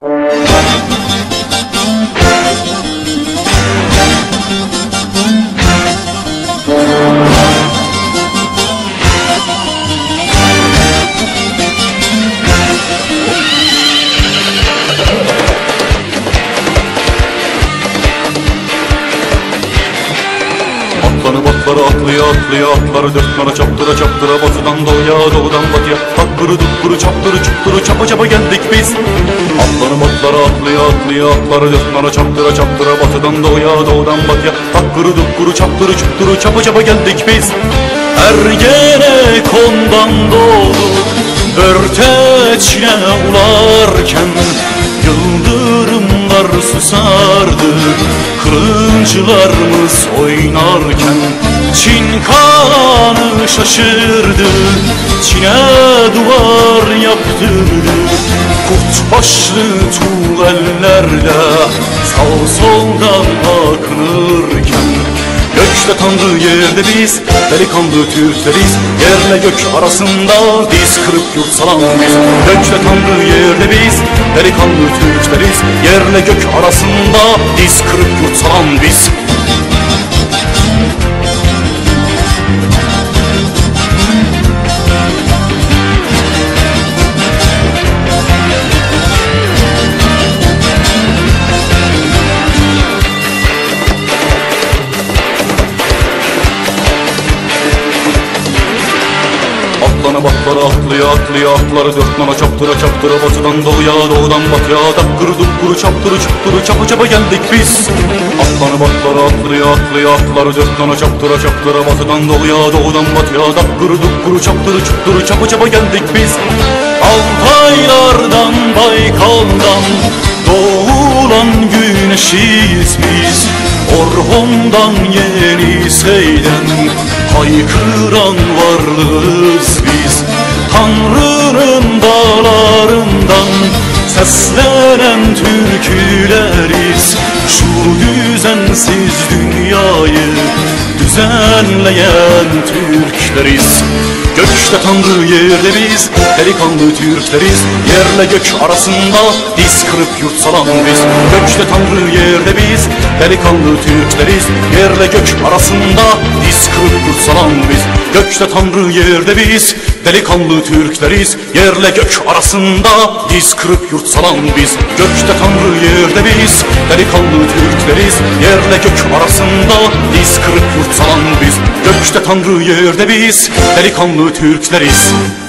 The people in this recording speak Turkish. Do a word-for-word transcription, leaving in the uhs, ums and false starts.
Atlanıp atları atlaya atlaya atları dört nara çaptıra çaptıra batıdan doğuya doğudan batıya hakkırı dukkuru çaptırı çupturu çapa çapa geldik biz. Atlanıp atları atlaya atlaya atları dört nara çaptıra çaptıra batıdan doğuya doğudan batıya hakkırı dukkuru çaptırı çupturu çapa çapa geldik biz. Ergenekon'dan doğdu Börteç'le ularken yıldırımlar susardı, kılıncılarımız oynarken Çin kanı şaşırdı, Çin'e duvar yaptırdı. Kurt başlı tuğ ellerle sağ soldan akınırken gökte Tanrı yerde biz, delikanlı Türkleriz. Yerle gök arasında diz kırıp yurt salan biz. Gökte Tanrı yerde biz, delikanlı Türkleriz. Yerle gök arasında diz kırıp yurt salan biz. Atlanıp atları atlaya atlaya atları dört nala çaptıra çaptıra batıdan doğuya doğudan batıya dakkırı dukkuru çaptırı çupturu çapa çapa geldik biz. Atlanıp atları atlaya atlaya atları dört nala çaptıra çaptıra batıdan doğuya doğudan batıya dakkırı dukkuru çaptırı çupturu çapa çapa geldik biz. Altaylardan Baykal'dan doğulan güneşiyiz biz. Orhon'dan Yenisey'den haykıran varlığız biz. Tanrı'nın dağlarından seslenen türküleriz. Şu düzensiz dünyayı düzenleyen Türkleriz. Gökte Tanrı yerde biz, delikanlı Türkleriz. Yerle gök arasında diz kırıp yurt salan biz. Gökte Tanrı yerde biz, delikanlı Türkleriz. Yerle gök arasında diz kırıp yurt salan biz. Gökte Tanrı yerde biz, delikanlı Türkleriz. Yerle gök arasında diz kırıp yurt salan biz. Gökte Tanrı yerde biz, delikanlı Türkleriz. Yerle gök arasında diz kırıp yurt salan biz. Gökte Tanrı yerde biz, delikanlı Türkleriz.